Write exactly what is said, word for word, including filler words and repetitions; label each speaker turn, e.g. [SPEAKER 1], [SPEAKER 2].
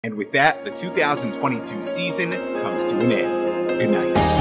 [SPEAKER 1] And with that, the two thousand twenty-two season comes to an end. Good night.